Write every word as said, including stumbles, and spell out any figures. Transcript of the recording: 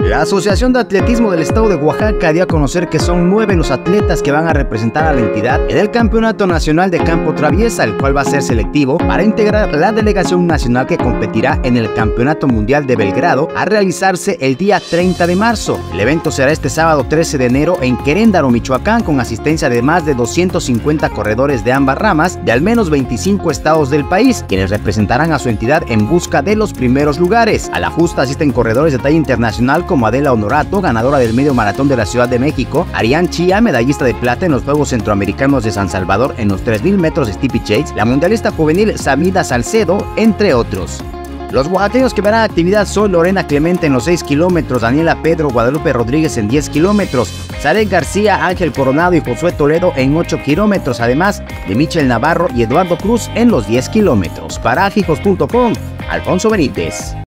La Asociación de Atletismo del Estado de Oaxaca dio a conocer que son nueve los atletas que van a representar a la entidad en el Campeonato Nacional de Campo Traviesa, el cual va a ser selectivo para integrar la delegación nacional que competirá en el Campeonato Mundial de Belgrado a realizarse el día treinta de marzo. El evento será este sábado trece de enero en Queréndaro, Michoacán, con asistencia de más de doscientos cincuenta corredores de ambas ramas de al menos veinticinco estados del país, quienes representarán a su entidad en busca de los primeros lugares. A la justa asisten corredores de talla internacional como Adela Honorato, ganadora del medio maratón de la Ciudad de México, Arián Chía, medallista de plata en los Juegos Centroamericanos de San Salvador en los tres mil metros steeplechase, la mundialista juvenil Samida Salcedo, entre otros. Los oaxaqueños que verán actividad son Lorena Clemente en los seis kilómetros, Daniela Pedro, Guadalupe Rodríguez en diez kilómetros, Zaret García, Ángel Coronado y Josué Toledo en ocho kilómetros, además de Michel Navarro y Eduardo Cruz en los diez kilómetros. Para Ajijos punto com, Alfonso Benítez.